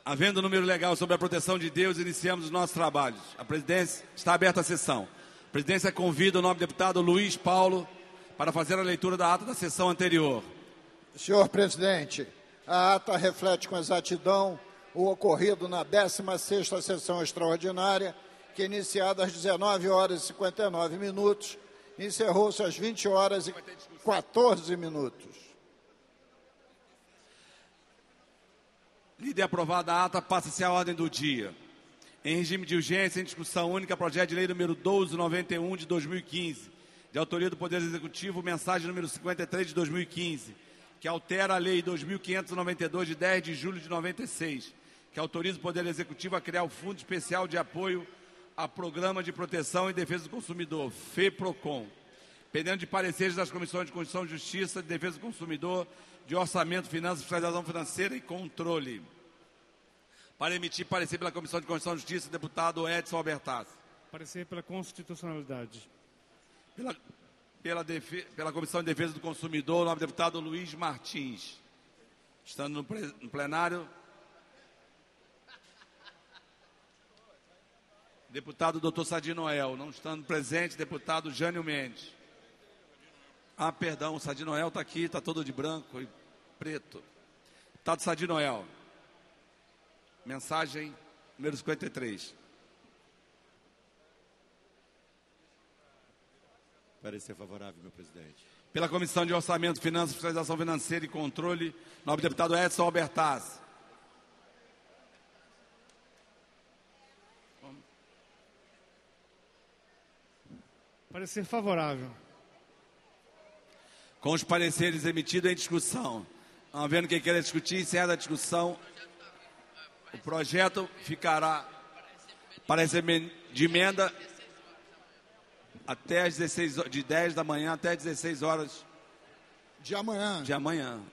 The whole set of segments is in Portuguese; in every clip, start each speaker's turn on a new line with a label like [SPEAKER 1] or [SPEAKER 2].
[SPEAKER 1] Havendo número legal sobre a proteção de Deus, iniciamos os nossos trabalhos. A presidência está aberta a sessão. A presidência convida o nobre deputado Luiz Paulo para fazer a leitura da ata da sessão anterior.
[SPEAKER 2] Senhor presidente, a ata reflete com exatidão o ocorrido na 16ª sessão extraordinária, que iniciada às 19 horas e 59 minutos, encerrou-se às 20 horas e 14 minutos.
[SPEAKER 1] Lida e aprovada a ata, passa-se a ordem do dia. Em regime de urgência, em discussão única, projeto de lei número 1291 de 2015, de autoria do Poder Executivo, mensagem número 53 de 2015, que altera a lei 2592 de 10 de julho de 96, que autoriza o Poder Executivo a criar o Fundo Especial de Apoio a Programa de Proteção e Defesa do Consumidor, FEPROCON, pendendo de pareceres das Comissões de Constituição e Justiça, de Defesa do Consumidor, de Orçamento, Finanças, Fiscalização Financeira e Controle. Para emitir parecer pela Comissão de Constituição e Justiça, deputado Edson Albertaz.
[SPEAKER 3] Parecer pela constitucionalidade.
[SPEAKER 1] Pela Comissão de Defesa do Consumidor, o nobre deputado Luiz Martins. Estando no plenário, deputado Dr. Sadi Noel. Não estando presente, deputado Jânio Mendes. Ah, perdão, o Sadi Noel está aqui, está todo de branco e preto. Deputado Sadi Noel. Mensagem número 53.
[SPEAKER 4] Parecer favorável, meu presidente.
[SPEAKER 1] Pela Comissão de Orçamento, Finanças, Fiscalização Financeira e Controle, nobre deputado Edson Albertaz.
[SPEAKER 3] Parecer favorável.
[SPEAKER 1] Com os pareceres emitidos em discussão. Não havendo quem queira discutir, encerra a discussão. O projeto ficará para de emenda até às 16 horas, de 10 da manhã até 16 horas
[SPEAKER 2] de amanhã.
[SPEAKER 1] De amanhã.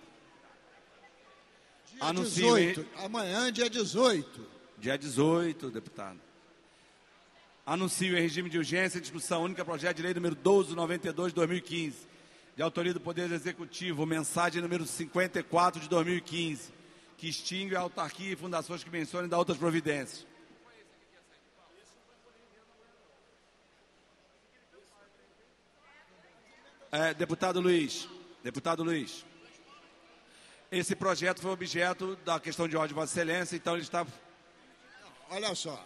[SPEAKER 2] Dia 18. Amanhã, dia 18.
[SPEAKER 1] Dia 18, deputado. Anuncio em regime de urgência, discussão única, projeto de lei número 1292 de 2015, de autoria do Poder Executivo, mensagem número 54 de 2015, que extingue a autarquia e fundações que mencionem e dá outras providências. Deputado Luiz, esse projeto foi objeto da questão de ordem de Vossa Excelência, então ele está...
[SPEAKER 2] Olha só,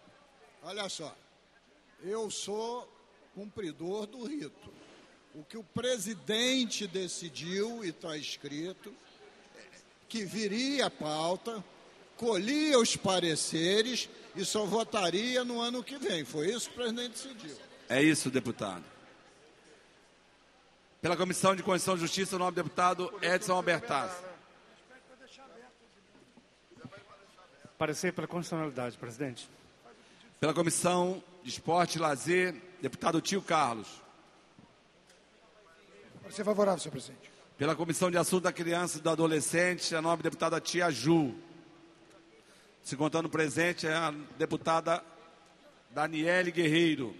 [SPEAKER 2] eu sou cumpridor do rito. O que o presidente decidiu, e está escrito, que viria a pauta, colhia os pareceres e só votaria no ano que vem. Foi isso que o presidente decidiu.
[SPEAKER 1] É isso, deputado. Pela Comissão de Constituição e Justiça, o nobre deputado Edson Albertaz.
[SPEAKER 3] Parecer pela constitucionalidade, presidente.
[SPEAKER 1] Pela Comissão de Esporte e Lazer, deputado Tio Carlos.
[SPEAKER 5] Parecer favorável, senhor presidente.
[SPEAKER 1] Pela Comissão de Assuntos da Criança e do Adolescente, a nobre deputada Tia Ju. Se contando presente, é a deputada Daniele Guerreiro.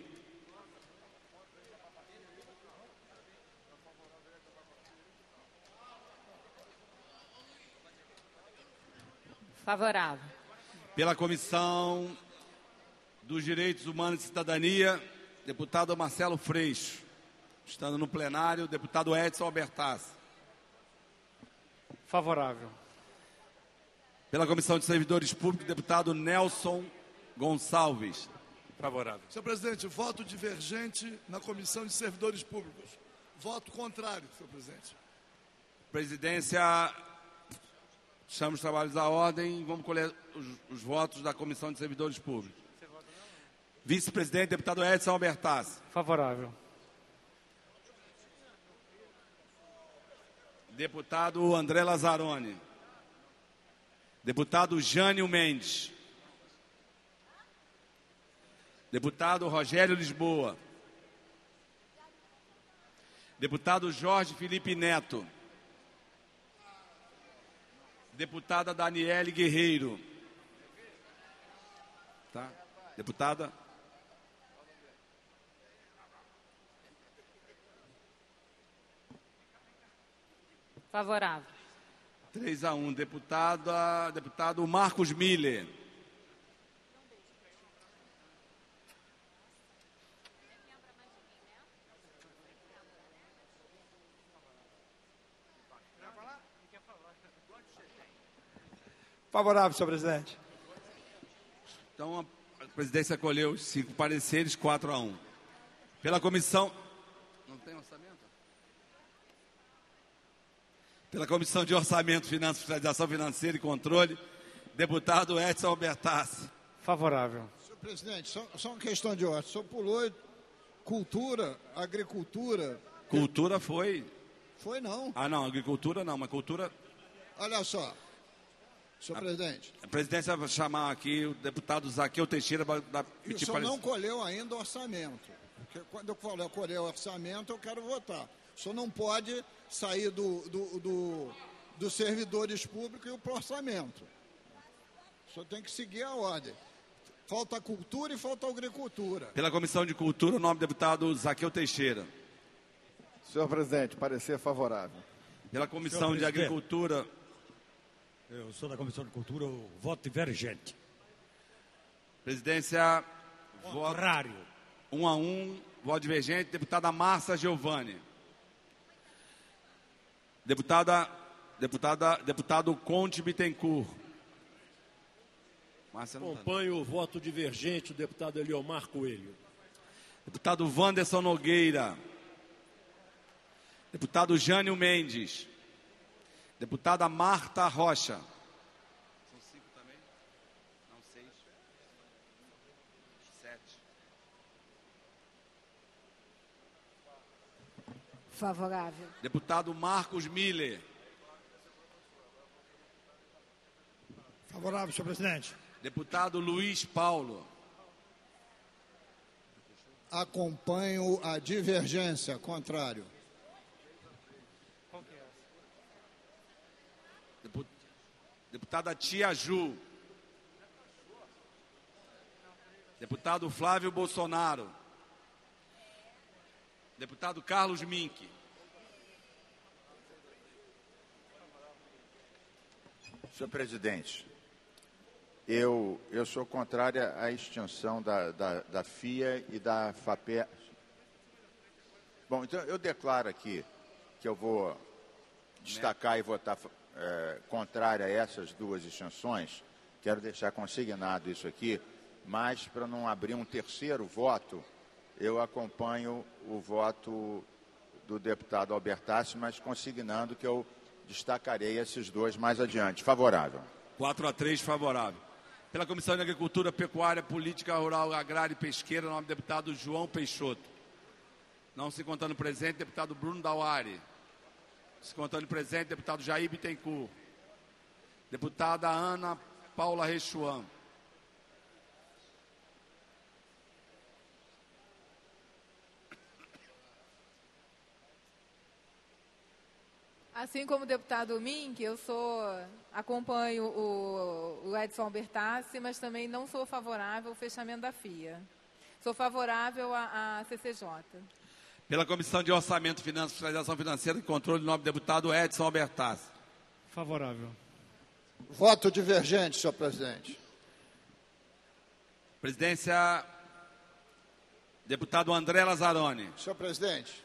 [SPEAKER 6] Favorável.
[SPEAKER 1] Pela Comissão dos Direitos Humanos e Cidadania, deputado Marcelo Freixo. Estando no plenário, deputado Edson Albertaz.
[SPEAKER 3] Favorável.
[SPEAKER 1] Pela Comissão de Servidores Públicos, deputado Nelson Gonçalves.
[SPEAKER 7] Favorável.
[SPEAKER 8] Senhor presidente, voto divergente na Comissão de Servidores Públicos. Voto contrário, senhor presidente.
[SPEAKER 1] Presidência, chama os trabalhos à ordem e vamos colher os votos da Comissão de Servidores Públicos. Vice-presidente, deputado Edson Albertaz.
[SPEAKER 3] Favorável.
[SPEAKER 1] Deputado André Lazzaroni. Deputado Jânio Mendes. Deputado Rogério Lisboa. Deputado Jorge Felipe Neto. Deputada Daniele Guerreiro. Tá? Deputada.
[SPEAKER 6] Favorável.
[SPEAKER 1] 3-1. Deputado Marcos Miller.
[SPEAKER 5] Favorável, senhor presidente.
[SPEAKER 1] Então, a presidência acolheu os 5 pareceres, 4-1. Pela comissão... Não tem orçamento? Pela Comissão de Orçamento, Finanças, Fiscalização Financeira e Controle, deputado Edson Albertassi.
[SPEAKER 3] Favorável.
[SPEAKER 2] Senhor presidente, só uma questão de ordem. O senhor pulou cultura, agricultura.
[SPEAKER 1] Cultura foi...
[SPEAKER 2] Foi não.
[SPEAKER 1] Ah, não, agricultura não, mas cultura...
[SPEAKER 2] Olha só, senhor presidente.
[SPEAKER 1] A presidência vai chamar aqui o deputado Zaqueu Teixeira para
[SPEAKER 2] E o senhor não colheu ainda o orçamento. Porque quando eu falar colher o orçamento, eu quero votar. O senhor não pode sair dos servidores públicos e ir para o orçamento. O senhor tem que seguir a ordem. Falta cultura e falta agricultura.
[SPEAKER 1] Pela Comissão de Cultura, o nome do deputado Zaqueu Teixeira.
[SPEAKER 5] Senhor presidente, parecer favorável.
[SPEAKER 1] Pela Comissão de Agricultura...
[SPEAKER 4] Eu sou da Comissão de Cultura, o voto divergente.
[SPEAKER 1] Presidência...
[SPEAKER 4] Contrário.
[SPEAKER 1] 1-1, voto divergente. Deputada Márcia Giovanni. Deputado Conte Bittencourt. Márcia não tá.
[SPEAKER 6] Acompanho o voto divergente do deputado Eliomar Coelho.
[SPEAKER 1] Deputado Wanderson Nogueira. Deputado Jânio Mendes. Deputada Marta Rocha. São 5 também? Não, 6. 7.
[SPEAKER 7] Favorável.
[SPEAKER 1] Deputado Marcos Miller.
[SPEAKER 5] Favorável, senhor presidente.
[SPEAKER 1] Deputado Luiz Paulo.
[SPEAKER 2] Acompanho a divergência, contrário.
[SPEAKER 1] Deputada Tia Ju. Deputado Flávio Bolsonaro. Deputado Carlos Mink.
[SPEAKER 9] Senhor presidente, eu sou contrária à extinção da FIA e da FAPER. Bom, então eu declaro aqui que eu vou destacar e votar contrária a essas duas extinções. Quero deixar consignado isso aqui, mas para não abrir um terceiro voto, eu acompanho o voto do deputado Albertassi, mas consignando que eu destacarei esses dois mais adiante. Favorável.
[SPEAKER 1] 4-3, favorável. Pela Comissão de Agricultura, Pecuária, Política Rural, Agrária e Pesqueira, nome do deputado João Peixoto. Não se contando presente, deputado Bruno Dauari. Se contando presente, deputado Jair Bittencourt. Deputada Ana Paula Rechuan.
[SPEAKER 7] Assim como o deputado Mink, acompanho o Edson Albertassi, mas também não sou favorável ao fechamento da FIA. Sou favorável à CCJ.
[SPEAKER 1] Pela Comissão de Orçamento, Finanças, Fiscalização Financeira e Controle, nome do deputado Edson Albertassi.
[SPEAKER 3] Favorável.
[SPEAKER 2] Voto divergente, senhor presidente.
[SPEAKER 1] Presidência, deputado André Lazzaroni.
[SPEAKER 2] Senhor presidente,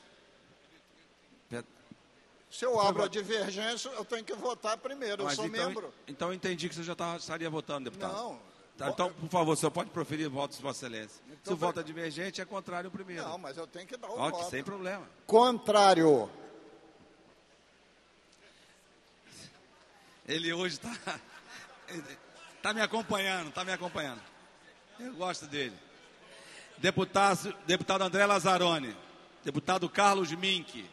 [SPEAKER 2] se eu abro a divergência, eu tenho que votar primeiro. Eu sou membro.
[SPEAKER 1] Então eu entendi que você já estaria votando, deputado.
[SPEAKER 2] Não.
[SPEAKER 1] Tá, então, por favor, o senhor pode proferir votos de Vossa Excelência.
[SPEAKER 2] Então,
[SPEAKER 1] se o voto é divergente, é contrário ao primeiro.
[SPEAKER 2] Não, mas eu tenho que dar o
[SPEAKER 1] Ok,
[SPEAKER 2] voto.
[SPEAKER 1] sem problema.
[SPEAKER 2] Contrário.
[SPEAKER 1] Ele hoje está me acompanhando, Eu gosto dele. Deputado André Lazzaroni. Deputado Carlos Mink.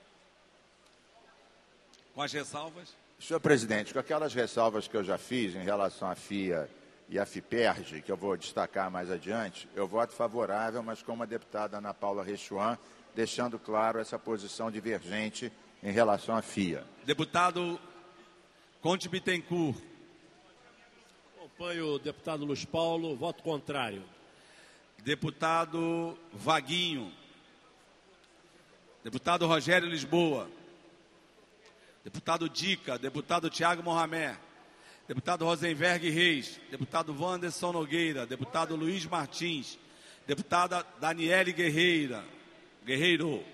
[SPEAKER 1] Com as ressalvas?
[SPEAKER 9] Senhor presidente, com aquelas ressalvas que eu já fiz em relação à FIA e à FIPERJ, que eu vou destacar mais adiante, eu voto favorável, mas como a deputada Ana Paula Rechuan, deixando claro essa posição divergente em relação à FIA.
[SPEAKER 1] Deputado Conte Bittencourt.
[SPEAKER 6] Acompanho o deputado Luiz Paulo, voto contrário.
[SPEAKER 1] Deputado Vaguinho. Deputado Rogério Lisboa. deputado Dica, deputado Tiago Mohamed, deputado Rosenberg Reis, deputado Wanderson Nogueira, deputado Luiz Martins, deputada Daniele Guerreiro.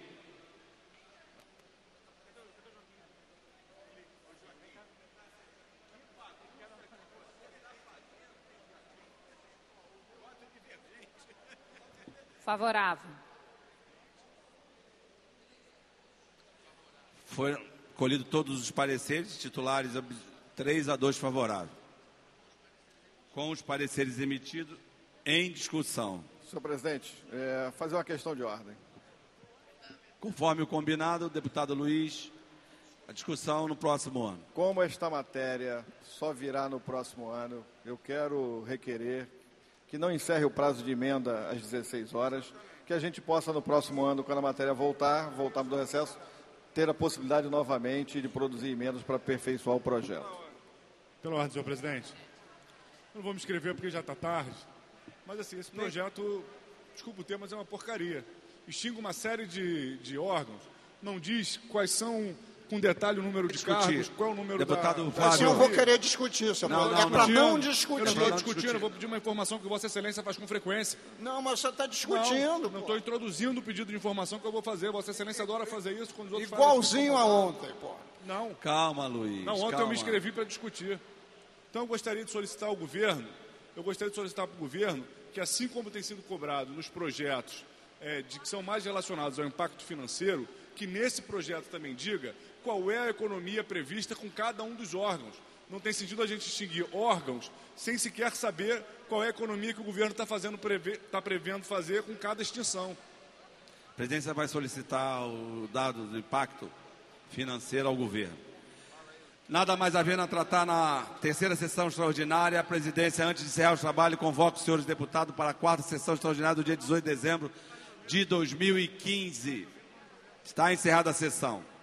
[SPEAKER 7] Favorável.
[SPEAKER 1] Foram colhidos todos os pareceres, titulares 3-2 favorável. Com os pareceres emitidos em discussão.
[SPEAKER 5] Senhor presidente, fazer uma questão de ordem.
[SPEAKER 1] Conforme o combinado, deputado Luiz, a discussão no próximo ano.
[SPEAKER 5] Como esta matéria só virá no próximo ano, eu quero requerer que não encerre o prazo de emenda às 16 horas, que a gente possa no próximo ano, quando a matéria voltarmos do recesso, ter a possibilidade novamente de produzir emendas para aperfeiçoar o projeto.
[SPEAKER 10] Pela ordem, senhor presidente. Não vou me inscrever porque já está tarde, mas assim, esse projeto, desculpa o termo, mas é uma porcaria. Extingue uma série de órgãos, não diz quais são, com detalhe, o número de cargos, qual é o número
[SPEAKER 1] deputado
[SPEAKER 10] da...
[SPEAKER 2] Assim eu vou querer discutir, senhor presidente. É para não discutir.
[SPEAKER 10] Eu não estou discutindo, eu vou pedir uma informação que Vossa Excelência faz com frequência.
[SPEAKER 2] Não, mas você está discutindo.
[SPEAKER 10] Não estou introduzindo o pedido de informação que eu vou fazer. Vossa Excelência adora fazer isso quando os outros
[SPEAKER 2] igualzinho a ontem, pô.
[SPEAKER 10] Não.
[SPEAKER 1] Calma, Luiz.
[SPEAKER 10] Não, ontem eu me inscrevi para discutir. Então eu gostaria de solicitar ao governo, para o governo que, assim como tem sido cobrado nos projetos que são mais relacionados ao impacto financeiro, que nesse projeto também diga qual é a economia prevista com cada um dos órgãos. Não tem sentido a gente extinguir órgãos sem sequer saber qual é a economia que o governo está prevendo fazer com cada extinção.
[SPEAKER 1] A presidência vai solicitar o dado do impacto financeiro ao governo. Nada mais havendo a tratar na terceira sessão extraordinária, a presidência, antes de encerrar o trabalho, convoca os senhores deputados para a quarta sessão extraordinária do dia 18 de dezembro de 2015. Está encerrada a sessão.